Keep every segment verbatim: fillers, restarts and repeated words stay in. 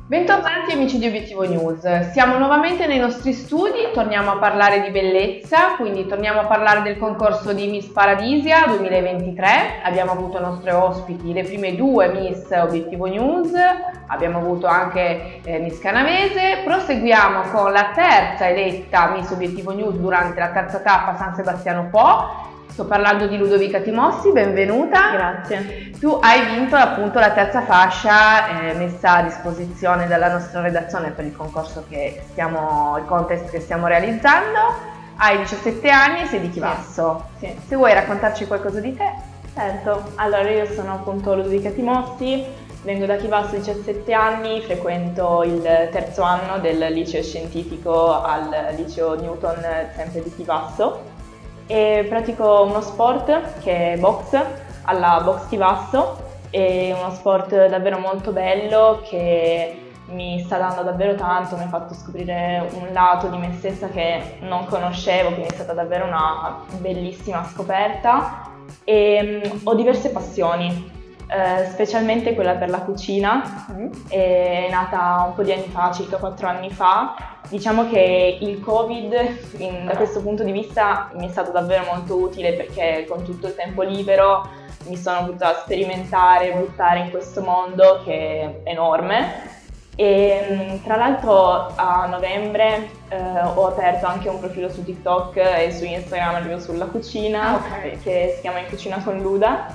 Bentornati amici di Obiettivo News, siamo nuovamente nei nostri studi, torniamo a parlare di bellezza, quindi torniamo a parlare del concorso di Miss Paradisia duemilaventitré, abbiamo avuto nostre ospiti le prime due Miss Obiettivo News, abbiamo avuto anche eh, Miss Canavese, proseguiamo con la terza eletta Miss Obiettivo News durante la terza tappa San Sebastiano Po. Sto parlando di Ludovica Timossi, benvenuta. Grazie. Tu hai vinto appunto la terza fascia eh, messa a disposizione dalla nostra redazione per il concorso che stiamo, il contest che stiamo realizzando. Hai diciassette anni e sei di Chivasso. Sì. Sì. Se vuoi raccontarci qualcosa di te. Certo, allora io sono appunto Ludovica Timossi, vengo da Chivasso, diciassette anni, frequento il terzo anno del liceo scientifico al liceo Newton sempre di Chivasso. E pratico uno sport che è box alla Box Chivasso, è uno sport davvero molto bello che mi sta dando davvero tanto, mi ha fatto scoprire un lato di me stessa che non conoscevo, quindi è stata davvero una bellissima scoperta. E um, ho diverse passioni, eh, specialmente quella per la cucina, mm. È nata un po' di anni fa, circa quattro anni fa. Diciamo che il Covid in, da questo punto di vista mi è stato davvero molto utile perché con tutto il tempo libero mi sono potuta sperimentare, buttare in questo mondo che è enorme. E tra l'altro a novembre eh, ho aperto anche un profilo su TikTok e su Instagram proprio sulla cucina, okay. Che si chiama In Cucina con Luda.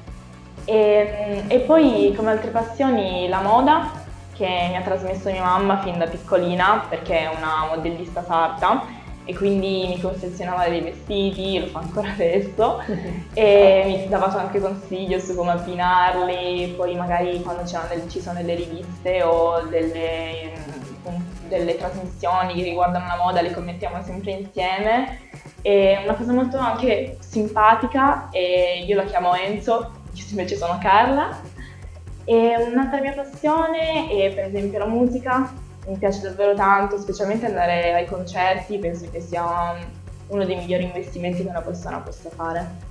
E, e poi come altre passioni la moda, che mi ha trasmesso mia mamma fin da piccolina perché è una modellista sarda e quindi mi confezionava dei vestiti, lo fa ancora adesso, e mi dava anche consigli su come abbinarli, poi magari quando delle, ci sono delle riviste o delle, delle trasmissioni che riguardano la moda le commentiamo sempre insieme. È una cosa molto anche simpatica e io la chiamo Enzo, io invece sono Carla. E un'altra mia passione è per esempio la musica, mi piace davvero tanto, specialmente andare ai concerti, penso che sia uno dei migliori investimenti che una persona possa fare.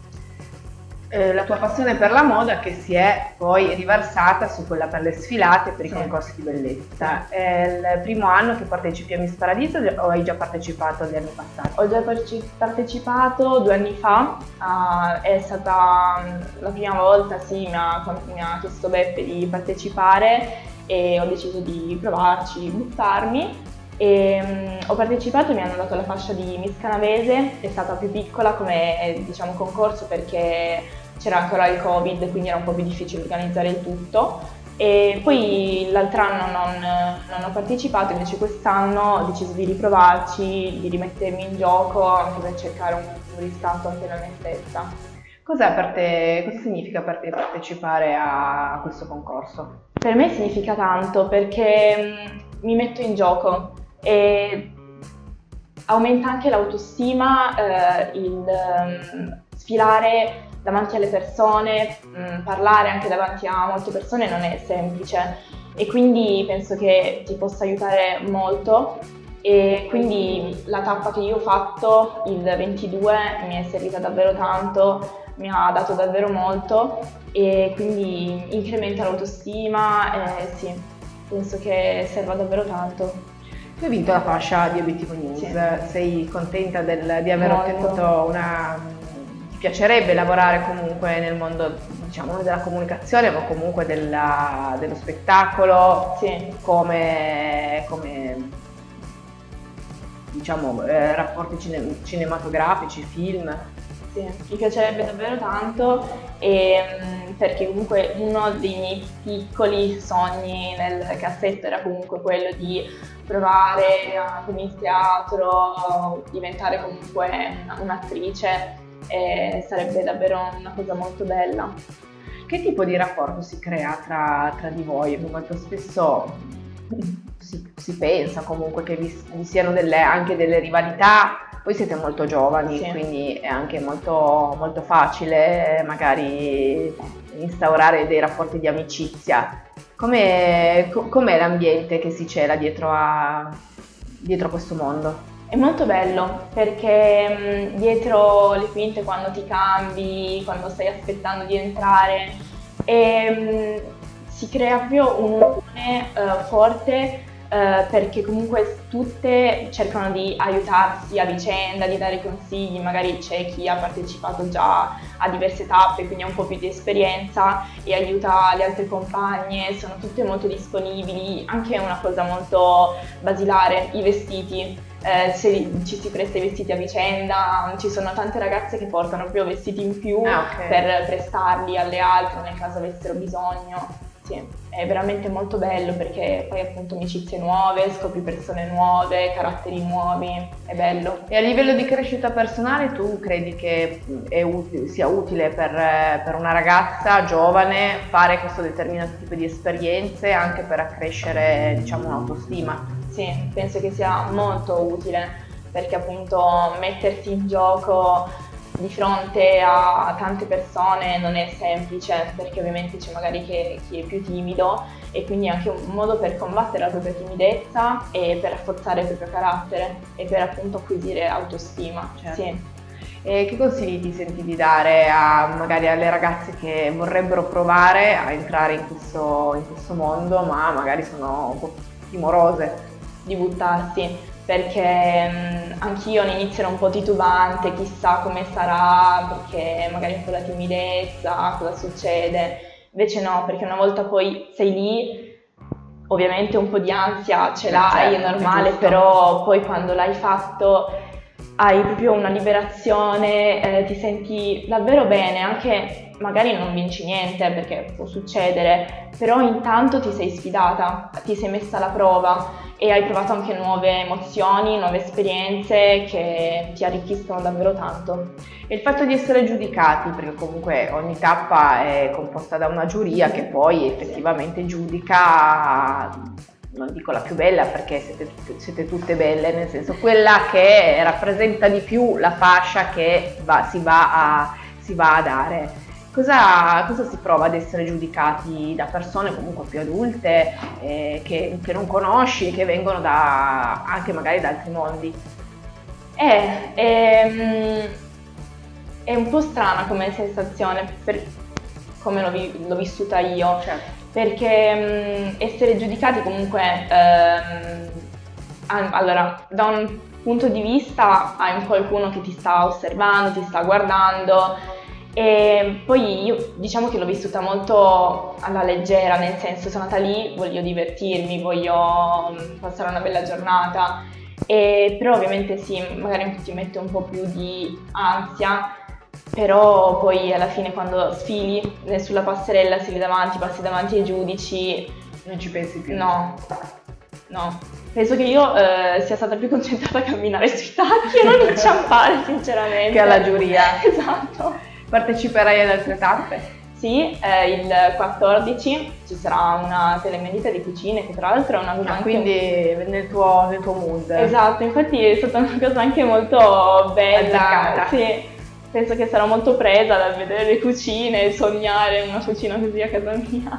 Eh, la tua passione per la moda che si è poi riversata su quella per le sfilate, per i sì. concorsi di bellezza. Sì. È il primo anno che partecipi a Miss Paradiso o hai già partecipato gli anni passati? Ho già partecipato due anni fa, uh, è stata la prima volta, sì, mi ha, mi ha chiesto Beppe di partecipare e ho deciso di provarci, buttarmi. E, um, ho partecipato e mi hanno dato la fascia di Miss Canavese, è stata più piccola come diciamo concorso perché c'era ancora il Covid, quindi era un po' più difficile organizzare il tutto. E poi l'altro anno non, non ho partecipato, invece quest'anno ho deciso di riprovarci, di rimettermi in gioco anche per cercare un, un riscatto anche da me stessa. Cos'è per te, cosa significa per te partecipare a questo concorso? Per me significa tanto perché mh, mi metto in gioco e aumenta anche l'autostima, eh, il um, sfilare davanti alle persone, mh, parlare anche davanti a molte persone non è semplice e quindi penso che ti possa aiutare molto e quindi la tappa che io ho fatto il ventidue mi è servita davvero tanto, mi ha dato davvero molto e quindi incrementa l'autostima e sì, penso che serva davvero tanto. Tu hai vinto la fascia di Obiettivo News, sì. Sei contenta del, di aver molto. ottenuto una... Ti piacerebbe lavorare comunque nel mondo, diciamo, della comunicazione, ma comunque della, dello spettacolo, sì. come, come diciamo, eh, rapporti cine, cinematografici, film? Sì, mi piacerebbe davvero tanto e, perché comunque uno dei miei piccoli sogni nel cassetto era comunque quello di provare a, con il teatro, diventare comunque un'attrice. E sarebbe davvero una cosa molto bella. Che tipo di rapporto si crea tra, tra di voi? Molto spesso si, si pensa comunque che vi, vi siano delle, anche delle rivalità, voi siete molto giovani, sì. Quindi è anche molto, molto facile magari instaurare dei rapporti di amicizia. Com'è, com'è l'ambiente che si cela dietro a, dietro a questo mondo? È molto bello perché mh, dietro le quinte quando ti cambi, quando stai aspettando di entrare, e, mh, si crea proprio un'unione uh, forte, Uh, perché comunque tutte cercano di aiutarsi a vicenda, di dare consigli, magari c'è chi ha partecipato già a diverse tappe, quindi ha un po' più di esperienza e aiuta le altre compagne, sono tutte molto disponibili, anche una cosa molto basilare, i vestiti. Eh, se ci si presta i vestiti a vicenda, ci sono tante ragazze che portano proprio vestiti in più ah, okay. per prestarli alle altre nel caso avessero bisogno. Sì, è veramente molto bello perché poi appunto amicizie nuove, scopri persone nuove, caratteri nuovi, è bello. E a livello di crescita personale tu credi che è utile, sia utile per, per una ragazza giovane fare questo determinato tipo di esperienze anche per accrescere, diciamo, un'autostima? Sì, penso che sia molto utile perché appunto mettersi in gioco di fronte a tante persone non è semplice, perché ovviamente c'è magari che, chi è più timido e quindi è anche un modo per combattere la propria timidezza e per rafforzare il proprio carattere e per appunto acquisire autostima. Certo. Sì. E che consigli ti senti di dare a, magari alle ragazze che vorrebbero provare a entrare in questo, in questo mondo ma magari sono un po' timorose? Di buttarsi, perché mh, anch'io all'inizio ero un po' titubante, chissà come sarà, perché magari un po' la timidezza, cosa succede, invece no, perché una volta poi sei lì, ovviamente un po' di ansia ce l'hai, certo, è normale, è però poi quando l'hai fatto hai proprio una liberazione, eh, ti senti davvero bene, anche magari non vinci niente perché può succedere, però intanto ti sei sfidata, ti sei messa alla prova e hai provato anche nuove emozioni, nuove esperienze che ti arricchiscono davvero tanto. E il fatto di essere giudicati, perché comunque ogni tappa è composta da una giuria che poi effettivamente giudica, non dico la più bella perché siete, siete tutte belle, nel senso quella che rappresenta di più la fascia che va, si, va a, si va a dare. Cosa, cosa si prova ad essere giudicati da persone comunque più adulte, eh, che, che non conosci, che vengono da, anche magari da altri mondi? È, è, è un po' strana come sensazione, per come l'ho, vi, l'ho vissuta io, Certo. perché mh, essere giudicati comunque, ehm, allora, da un punto di vista hai un qualcuno che ti sta osservando, ti sta guardando, e poi io diciamo che l'ho vissuta molto alla leggera, nel senso sono andata lì, voglio divertirmi, voglio passare una bella giornata, e, però ovviamente sì, magari ti mette un po' più di ansia, però poi alla fine quando sfili sulla passerella, sfili davanti, passi davanti ai giudici, non ci pensi più? No, no. Penso che io eh, sia stata più concentrata a camminare sui tacchi e non inciampare, sinceramente. Che alla giuria. Esatto. Parteciperai ad altre tappe? Sì, eh, il quattordici ci sarà una telemedita di cucine, che tra l'altro è una cosa ah, anche... quindi nel tuo, nel tuo mood. Esatto, infatti è stata una cosa anche molto bella. Azzeccata. Sì, penso che sarò molto presa dal vedere le cucine e sognare una cucina così a casa mia.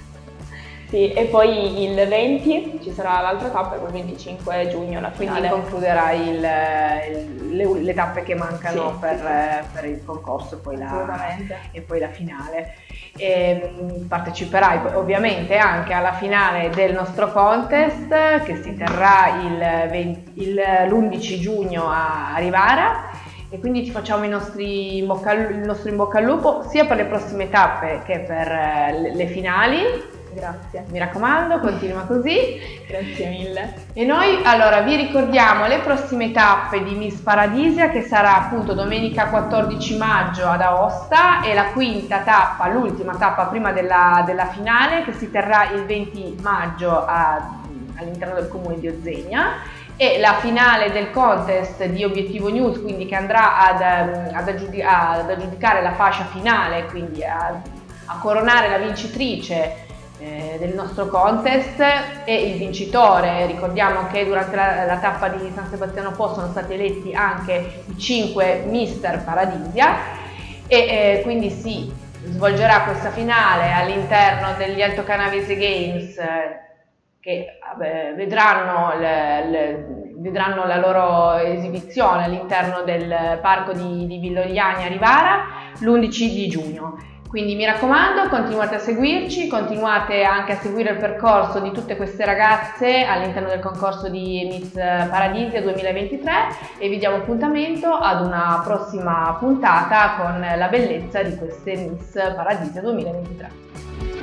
Sì, e poi il venti ci sarà l'altra tappa e poi il venticinque giugno la finale. Quindi concluderai il, il, le, le tappe che mancano sì, per, sì, sì. per il concorso poi la, Assolutamente. e poi la finale. E parteciperai ovviamente anche alla finale del nostro contest che si terrà il venti, il, l'undici giugno a Rivara, e quindi ti facciamo i nostri in bocca, il nostro in bocca al lupo sia per le prossime tappe che per le, le finali. Grazie. Mi raccomando, continua così. Grazie mille. E noi allora vi ricordiamo le prossime tappe di Miss Paradisia, che sarà appunto domenica quattordici maggio ad Aosta, e la quinta tappa, l'ultima tappa prima della, della finale, che si terrà il venti maggio a, all'interno del comune di Ozzegna, e la finale del contest di Obiettivo News, quindi che andrà ad, ad, aggiudic- ad aggiudicare la fascia finale, quindi a, a coronare la vincitrice del nostro contest e il vincitore. Ricordiamo che durante la, la tappa di San Sebastiano Po sono stati eletti anche i cinque Mister Paradisia, e eh, quindi si svolgerà questa finale all'interno degli Alto Canavese Games, eh, che vabbè, vedranno, le, le, vedranno la loro esibizione all'interno del parco di, di Villogliani a Rivara l'undici di giugno. Quindi mi raccomando, continuate a seguirci, continuate anche a seguire il percorso di tutte queste ragazze all'interno del concorso di Miss Paradisia duemilaventitré e vi diamo appuntamento ad una prossima puntata con la bellezza di queste Miss Paradisia duemilaventitré.